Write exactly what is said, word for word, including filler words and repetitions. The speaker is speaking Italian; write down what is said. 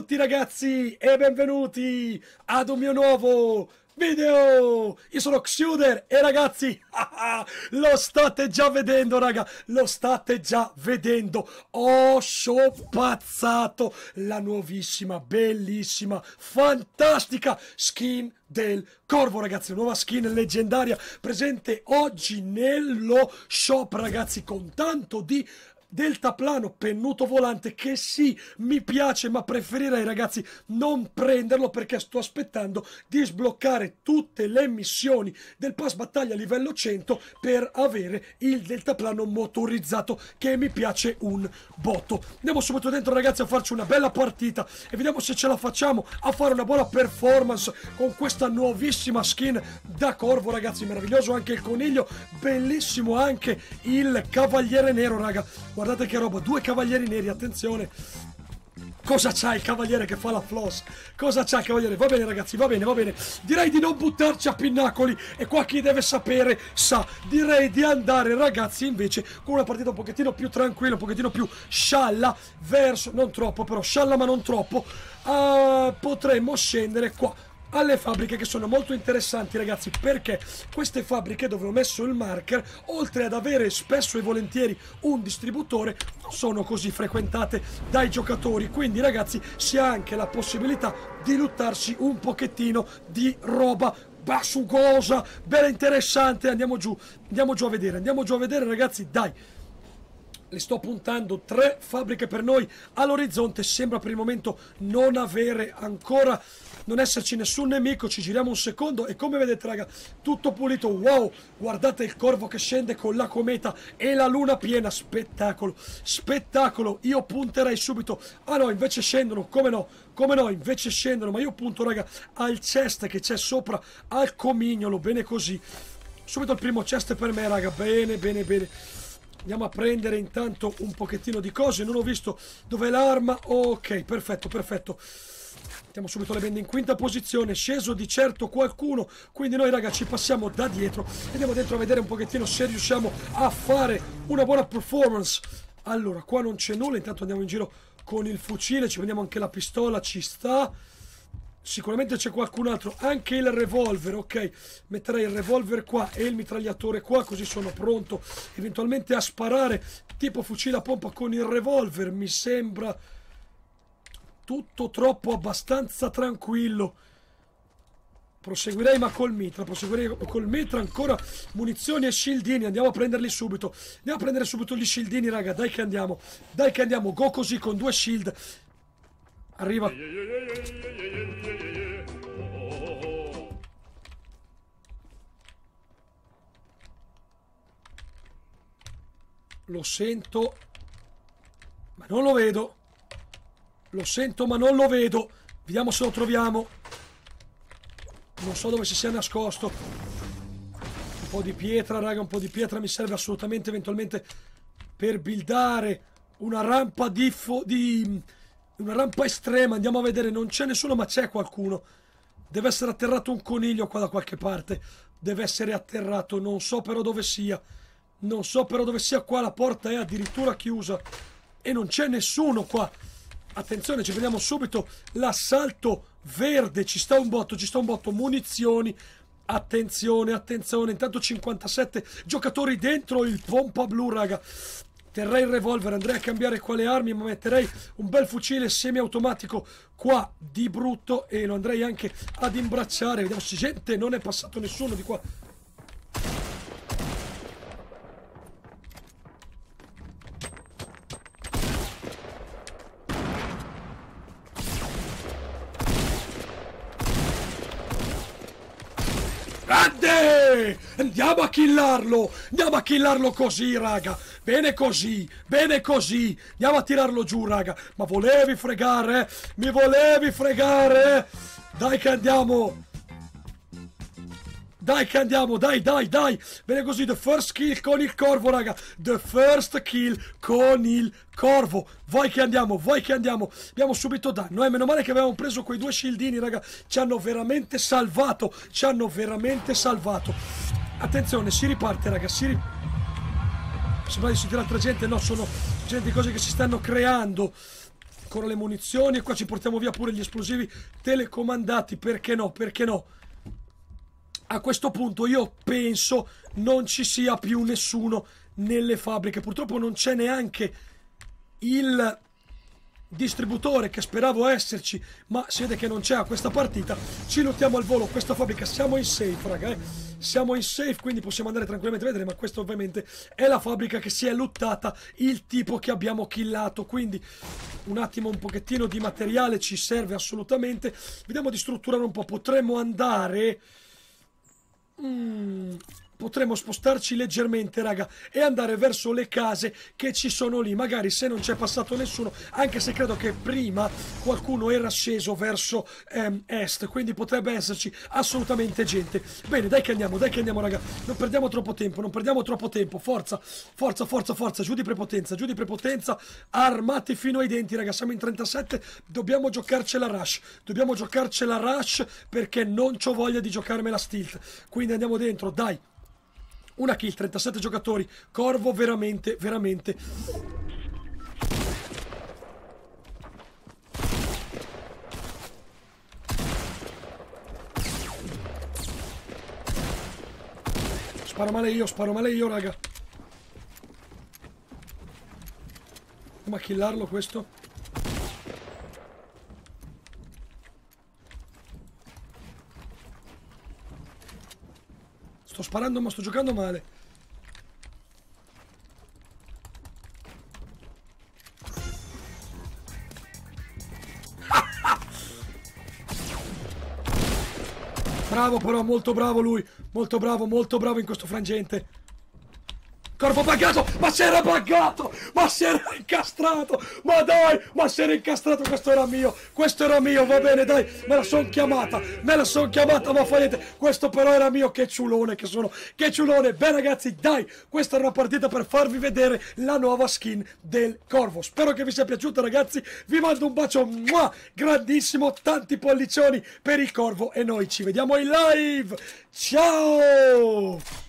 tutti ragazzi e benvenuti ad un mio nuovo video. Io sono Xuder e ragazzi lo state già vedendo, raga, lo state già vedendo. Ho shopazzato la nuovissima, bellissima, fantastica skin del Corvo, ragazzi, nuova skin leggendaria presente oggi nello shop, ragazzi, con tanto di deltaplano pennuto volante che sì, mi piace, ma preferirei, ragazzi, non prenderlo perché sto aspettando di sbloccare tutte le missioni del pass battaglia livello cento per avere il deltaplano motorizzato, che mi piace un botto. Andiamo subito dentro, ragazzi, a farci una bella partita e vediamo se ce la facciamo a fare una buona performance con questa nuovissima skin da Corvo, ragazzi. Meraviglioso anche il coniglio, bellissimo anche il cavaliere nero, raga. Guardate che roba, due cavalieri neri, attenzione. Cosa c'ha il cavaliere che fa la floss? Cosa c'ha il cavaliere? Va bene ragazzi, va bene, va bene. Direi di non buttarci a pinnacoli e qua chi deve sapere sa. Direi di andare, ragazzi, invece con una partita un pochettino più tranquilla, un pochettino più scialla, verso, non troppo però, scialla ma non troppo. uh, Potremmo scendere qua alle fabbriche, che sono molto interessanti, ragazzi, perché queste fabbriche dove ho messo il marker, oltre ad avere spesso e volentieri un distributore, non sono così frequentate dai giocatori, quindi ragazzi si ha anche la possibilità di luttarsi un pochettino di roba bassugosa, bella interessante. Andiamo giù, andiamo giù a vedere, andiamo giù a vedere ragazzi, dai. Le sto puntando, tre fabbriche per noi all'orizzonte. Sembra per il momento non avere ancora, non esserci nessun nemico. Ci giriamo un secondo e come vedete, raga, tutto pulito. Wow, guardate il corvo che scende con la cometa e la luna piena. Spettacolo, spettacolo. Io punterei subito. Ah no, invece scendono, come no, come no, invece scendono. Ma io punto, raga, al chest che c'è sopra, al comignolo. Bene così. Subito il primo chest per me, raga. Bene, bene, bene. Andiamo a prendere intanto un pochettino di cose. Non ho visto dov'è l'arma. Ok, perfetto, perfetto. Mettiamo subito le bende in quinta posizione. Sceso di certo qualcuno, quindi noi, raga, ci passiamo da dietro. Andiamo dentro a vedere un pochettino se riusciamo a fare una buona performance. Allora, qua non c'è nulla. Intanto andiamo in giro con il fucile. Ci prendiamo anche la pistola, ci sta. Sicuramente c'è qualcun altro, anche il revolver. Ok, metterei il revolver qua e il mitragliatore qua, così sono pronto eventualmente a sparare tipo fucile a pompa con il revolver. Mi sembra tutto troppo abbastanza tranquillo. Proseguirei ma col mitra, proseguirei col mitra. Ancora munizioni e shieldini, andiamo a prenderli subito. Andiamo a prendere subito gli shieldini, raga, dai che andiamo, dai che andiamo, go così con due shield. Arriva. Lo sento, ma non lo vedo. Lo sento, ma non lo vedo. Vediamo se lo troviamo. Non so dove si sia nascosto. Un po' di pietra, raga, un po' di pietra mi serve assolutamente, eventualmente, per buildare una rampa di... di una rampa estrema. Andiamo a vedere, non c'è nessuno ma c'è qualcuno. Deve essere atterrato un coniglio qua da qualche parte. Deve essere atterrato, non so però dove sia. Non so però dove sia. Qua la porta è addirittura chiusa e non c'è nessuno qua. Attenzione, ci vediamo subito l'assalto verde. Ci sta un botto, ci sta un botto. Munizioni. Attenzione, attenzione. Intanto cinquantasette giocatori dentro il pompa blu, raga. Terrei il revolver, andrei a cambiare quale armi, ma metterei un bel fucile semiautomatico qua di brutto e lo andrei anche ad imbracciare. Vediamo se gente, non è passato nessuno di qua. Grande! Andiamo a killarlo! Andiamo a killarlo così, raga! Bene così! Bene così! Andiamo a tirarlo giù, raga! Ma volevi fregare, eh? Mi volevi fregare, eh? Dai che andiamo! Dai che andiamo, dai, dai, dai. Bene così, the first kill con il corvo, raga. The first kill con il corvo. Vai che andiamo, vai che andiamo. Abbiamo subito danno, eh. Meno male che avevamo preso quei due shieldini, raga. Ci hanno veramente salvato. Ci hanno veramente salvato. Attenzione, si riparte, raga, si riparte. Sembra di sentire altra gente, no, sono gente, cose che si stanno creando. ancora le munizioni, e qua ci portiamo via pure gli esplosivi telecomandati, perché no, perché no? A questo punto io penso non ci sia più nessuno nelle fabbriche, purtroppo non c'è neanche il distributore che speravo esserci, ma si vede che non c'è a questa partita. Ci lottiamo al volo questa fabbrica, siamo in safe raga, eh? Siamo in safe, quindi possiamo andare tranquillamente a vedere, ma questa ovviamente è la fabbrica che si è lottata il tipo che abbiamo killato, quindi un attimo, un pochettino di materiale ci serve assolutamente. Vediamo di strutturare un po', potremmo andare... Mm, potremmo spostarci leggermente raga e andare verso le case che ci sono lì, magari se non c'è passato nessuno, anche se credo che prima qualcuno era sceso verso ehm, est, quindi potrebbe esserci assolutamente gente. Bene, dai che andiamo, dai che andiamo raga, non perdiamo troppo tempo, non perdiamo troppo tempo, forza, forza, forza, forza, giù di prepotenza, giù di prepotenza, armati fino ai denti raga, siamo in trentasette, dobbiamo giocarcela rush, dobbiamo giocarcela rush perché non c'ho voglia di giocarmela stealth, quindi andiamo dentro, dai. Una kill, trentasette giocatori, Corvo veramente, veramente... Sparo male io, sparo male io, raga. Come a killarlo questo? Sto sparando ma sto giocando male. Bravo però, molto bravo lui. Molto bravo, molto bravo in questo frangente. Corpo buggato, ma si era buggato, ma si era incastrato, ma dai, ma si era incastrato, questo era mio, questo era mio, va bene dai, me la son chiamata, me la son chiamata, ma fai niente, questo però era mio, che ciulone che sono, che ciulone. Beh ragazzi, dai, questa era una partita per farvi vedere la nuova skin del Corvo, spero che vi sia piaciuta ragazzi, vi mando un bacio, muah, grandissimo, tanti pollicioni per il Corvo e noi ci vediamo in live, ciao!